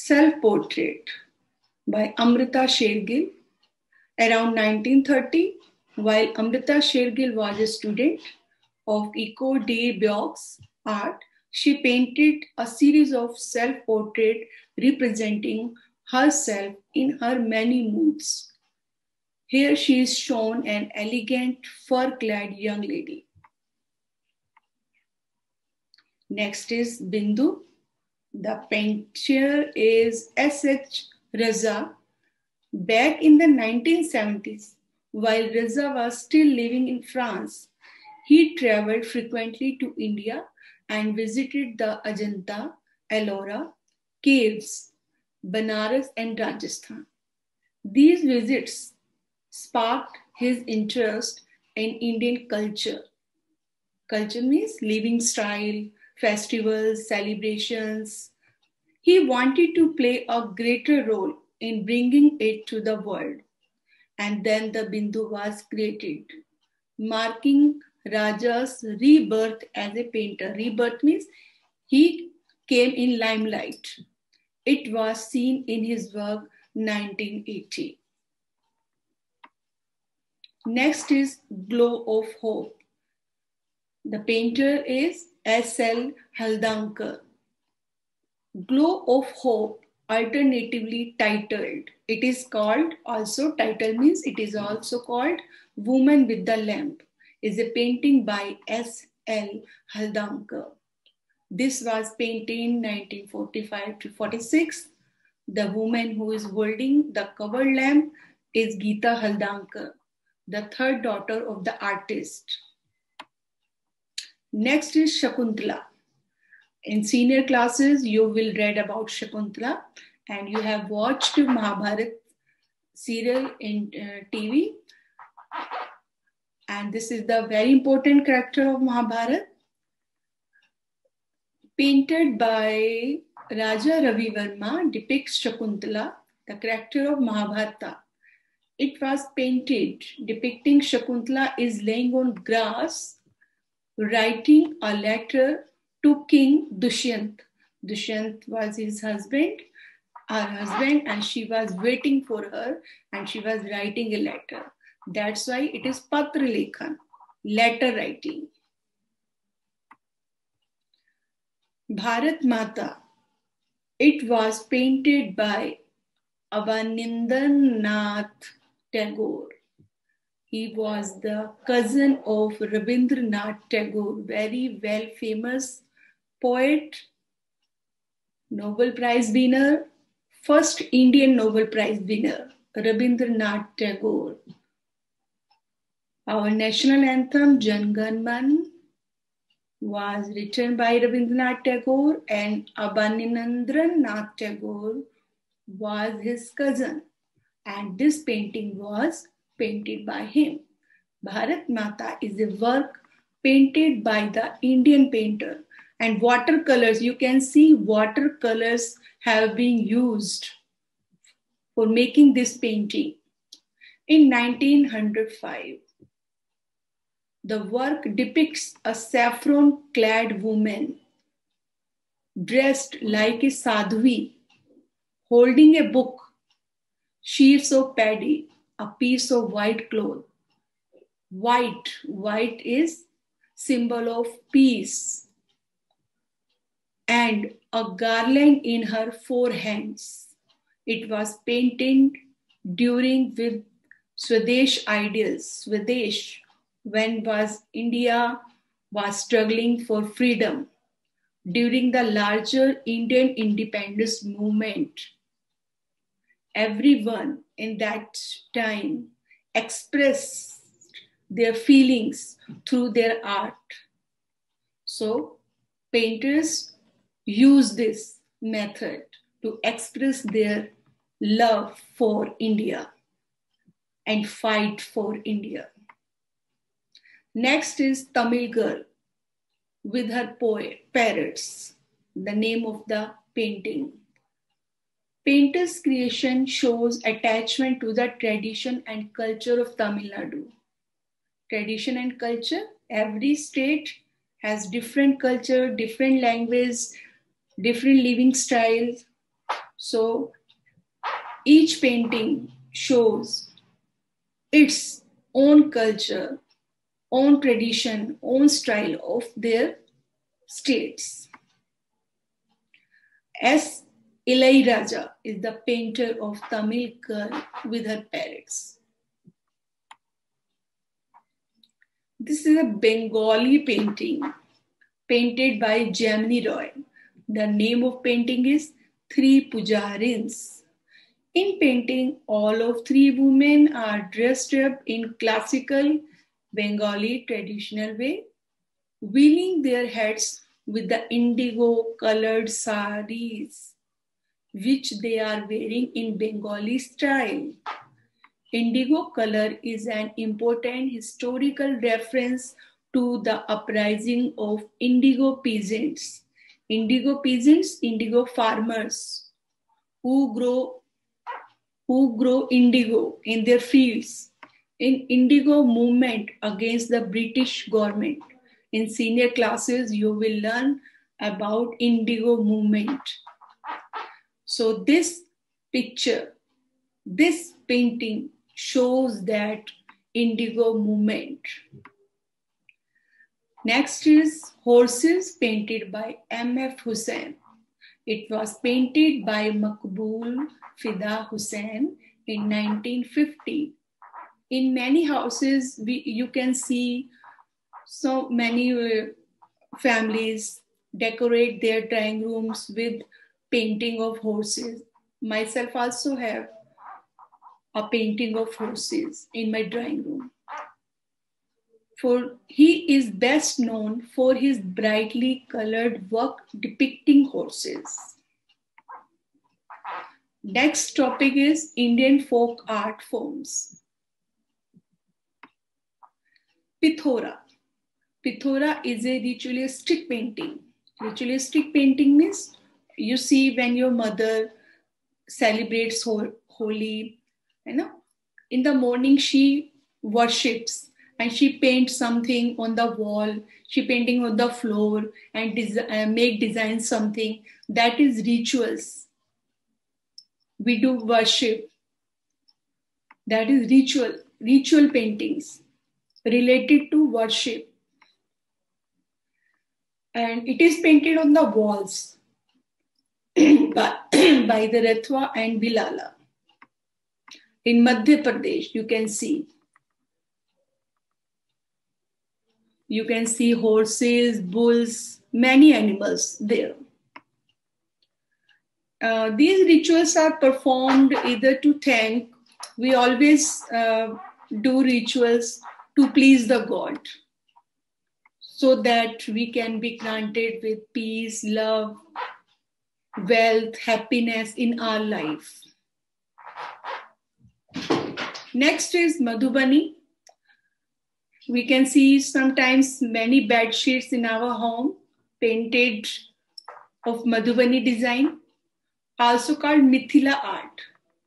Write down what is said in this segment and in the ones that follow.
Self-Portrait by Amrita Shergill. Around 1930, while Amrita Shergill was a student of Eco de Biox art, she painted a series of self-portraits representing herself in her many moods. Here she is shown an elegant, fur-clad young lady. Next is Bindu. The painter is S.H. Raza. Back in the 1970s, while Raza was still living in France, he traveled frequently to India and visited the Ajanta, Ellora caves, Banaras and Rajasthan. These visits sparked his interest in Indian culture. Culture means living style, festivals, celebrations. He wanted to play a greater role in bringing it to the world. And then the Bindu was created, marking Raja's rebirth as a painter. Rebirth means he came in limelight. It was seen in his work 1980. Next is Glow of Hope. The painter is S.L. Haldankar. Glow of Hope, alternatively titled. It is called also, title means it is also called Woman with the Lamp, is a painting by S.L. Haldankar. This was painted in 1945 to 46. The woman who is holding the covered lamp is Geeta Haldankar, the third daughter of the artist. Next is Shakuntala. In senior classes, you will read about Shakuntala and you have watched Mahabharat serial in TV. And this is the very important character of Mahabharat. Painted by Raja Ravi Verma, depicts Shakuntala, the character of Mahabharata. It was painted depicting Shakuntala is laying on grass, writing a letter to King Dushyant. Dushyant was his husband, and she was waiting for her and she was writing a letter. That's why it is Patra Lekhan, letter writing. Bharat Mata. It was painted by Abanindranath Tagore. He was the cousin of Rabindranath Tagore, very well famous poet, Nobel Prize winner, first Indian Nobel Prize winner, Rabindranath Tagore. Our national anthem, Jan Gan Man, was written by Rabindranath Tagore, and Abanindranath Tagore was his cousin, and this painting was painted by him. Bharat Mata is a work painted by the Indian painter, and watercolors, you can see watercolors have been used for making this painting. In 1905, the work depicts a saffron-clad woman dressed like a sadhvi, holding a book, sheaves of paddy, a piece of white cloth. White is symbol of peace, and a garland in her 4 hands. It was painted during with Swadesh ideals. Swadesh, when India was struggling for freedom during the larger Indian independence movement. Everyone in that time expressed their feelings through their art. So painters use this method to express their love for India and fight for India. Next is Tamil Girl with her parrots, the name of the painting. Painter's creation shows attachment to the tradition and culture of Tamil Nadu. Tradition and culture, every state has different culture, different language, different living styles. So each painting shows its own culture, own tradition, own style of their states. S. Ilaiyaraaja is the painter of Tamil Girl with Her Parrots. This is a Bengali painting painted by Jamini Roy. The name of painting is Three Pujarins. In painting, all of three women are dressed up in classical Bengali traditional way, weaving their heads with the indigo colored saris, which they are wearing in Bengali style. Indigo color is an important historical reference to the uprising of indigo peasants. Indigo peasants, indigo farmers who grow indigo in their fields. In indigo movement against the British government. In senior classes, you will learn about indigo movement. So this picture, this painting shows that indigo movement. Next is Horses, painted by M.F. Hussain. It was painted by Maqbool Fida Hussain in 1950. In many houses, you can see so many families decorate their drawing rooms with painting of horses. Myself also have a painting of horses in my drawing room. For he is best known for his brightly colored work depicting horses. Next topic is Indian folk art forms. Pithora. Pithora is a ritualistic painting. Ritualistic painting means you see when your mother celebrates Holi, in the morning she worships and she paints something on the wall, she painting on the floor and make design something. That is rituals. We do worship. That is ritual paintings related to worship. And it is painted on the walls by the Rathwa and Bilala. In Madhya Pradesh, you can see horses, bulls, many animals there. These rituals are performed either to thank, we always do rituals to please the god, so that we can be granted with peace, love, wealth, happiness in our life. Next is Madhubani. We can see sometimes many bed sheets in our home painted of Madhubani design, also called Mithila art.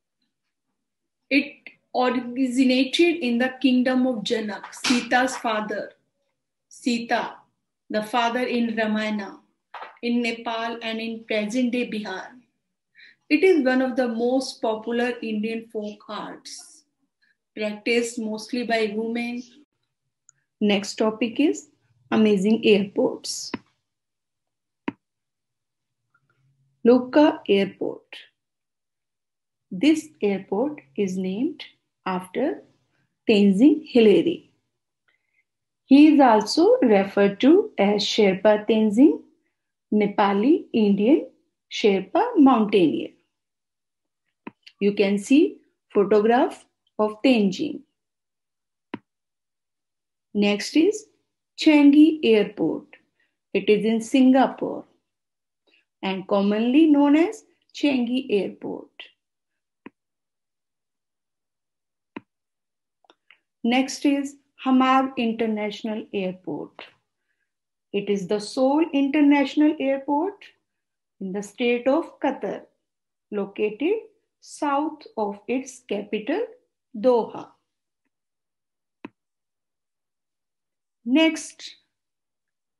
It originated in the kingdom of Janak, Sita's father. Sita, the father in Ramayana, in Nepal and in present-day Bihar. It is one of the most popular Indian folk arts, practiced mostly by women. Next topic is amazing airports. Lucca Airport. This airport is named after Tenzing Hillary. He is also referred to as Sherpa Tenzing, Nepali Indian Sherpa mountaineer. You can see photograph of Tenzing. Next is Changi Airport. It is in Singapore and commonly known as Changi Airport. Next is Hamad International Airport. It is the sole international airport in the state of Qatar, located south of its capital, Doha. Next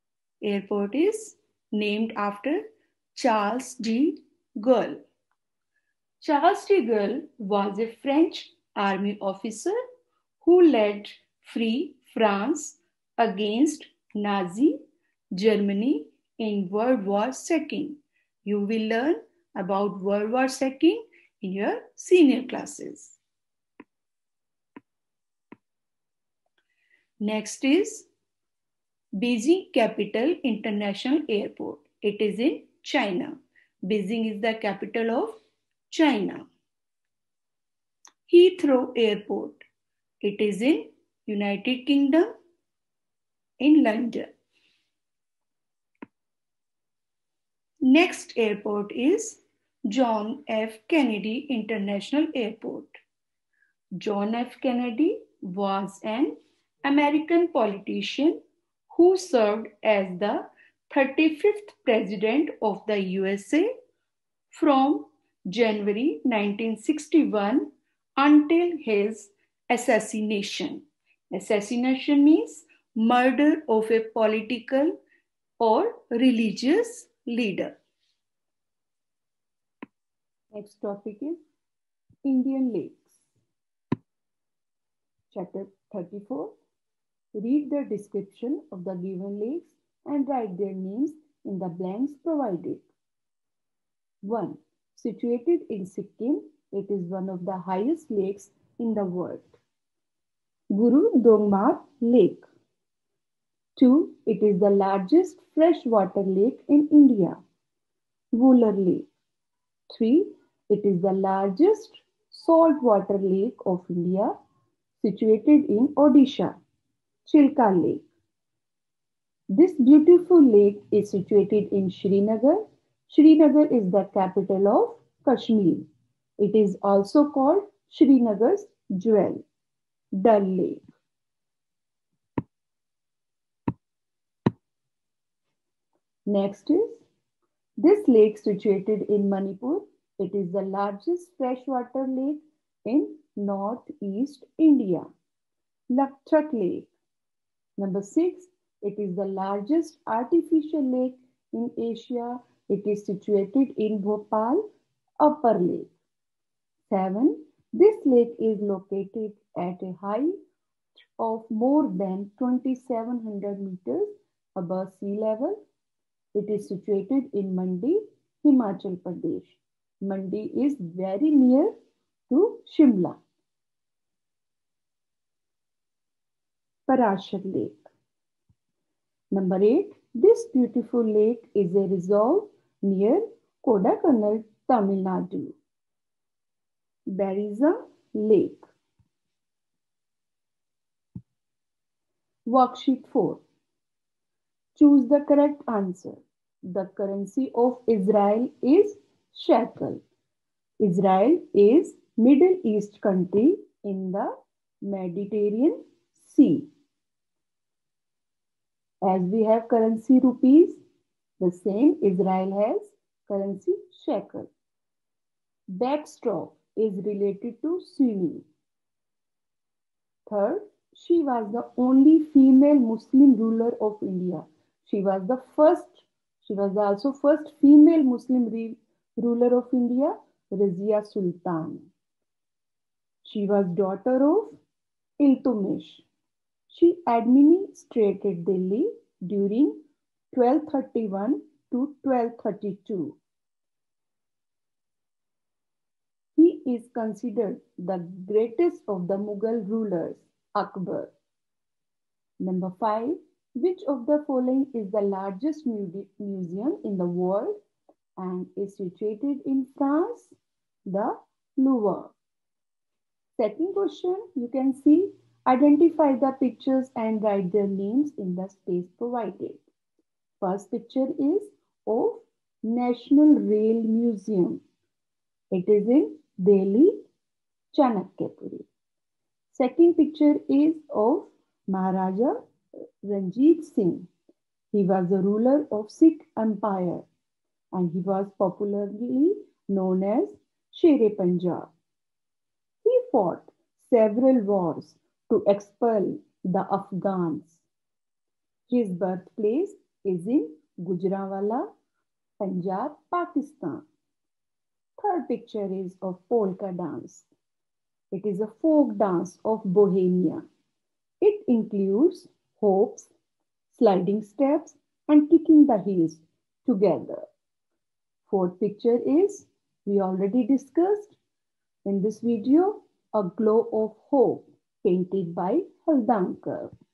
airport is named after Charles de Gaulle. Charles de Gaulle was a French army officer who led Free France against Nazi Germany in World War II. You will learn about World War II in your senior classes. Next is Beijing Capital International Airport. It is in China. Beijing is the capital of China. Heathrow Airport. It is in United Kingdom in London. Next airport is John F. Kennedy International Airport. John F. Kennedy was an American politician who served as the 35th President of the USA from January 1961 until his assassination. Assassination means murder of a political or religious leader. Next topic is Indian lakes. Chapter 34. Read the description of the given lakes and write their names in the blanks provided. 1. Situated in Sikkim, it is one of the highest lakes in the world. Guru Dongmar Lake. 2. It is the largest freshwater lake in India. Vular Lake. 3. It is the largest saltwater lake of India, situated in Odisha. Chilka Lake. This beautiful lake is situated in Srinagar. Srinagar is the capital of Kashmir. It is also called Srinagar's jewel, Dal Lake. Next is this lake situated in Manipur. It is the largest freshwater lake in northeast India. Lakchak Lake. Number 6. It is the largest artificial lake in Asia. It is situated in Bhopal, Upper Lake. 7. This lake is located at a height of more than 2,700 meters above sea level. It is situated in Mandi, Himachal Pradesh. Mandi is very near to Shimla. Parashar Lake. Number 8. This beautiful lake is a reserve near Kodaikanal, Tamil Nadu. Bariza Lake. Worksheet 4. Choose the correct answer. The currency of Israel is shekel. Israel is Middle East country in the Mediterranean Sea. As we have currency rupees, the same Israel has currency shekel. Backstroke is related to swimming. Third, she was the only female Muslim ruler of India. She was also first female Muslim ruler of India, Razia Sultan. She was daughter of Iltutmish. She administrated Delhi during 1231 to 1232. He is considered the greatest of the Mughal rulers, Akbar. Number 5. Which of the following is the largest museum in the world and is situated in France? The Louvre. Second question, you can see, identify the pictures and write their names in the space provided. First picture is of National Rail Museum. It is in Delhi, Chanakyapuri. Second picture is of Maharaja Ranjit Singh. He was the ruler of Sikh Empire and he was popularly known as Sher-e-Punjab. He fought several wars to expel the Afghans. His birthplace is in Gujranwala, Punjab, Pakistan. Third picture is of polka dance. It is a folk dance of Bohemia. It includes hops, sliding steps, and kicking the heels together. Fourth picture is, we already discussed in this video, a glow of hope painted by Haldankar.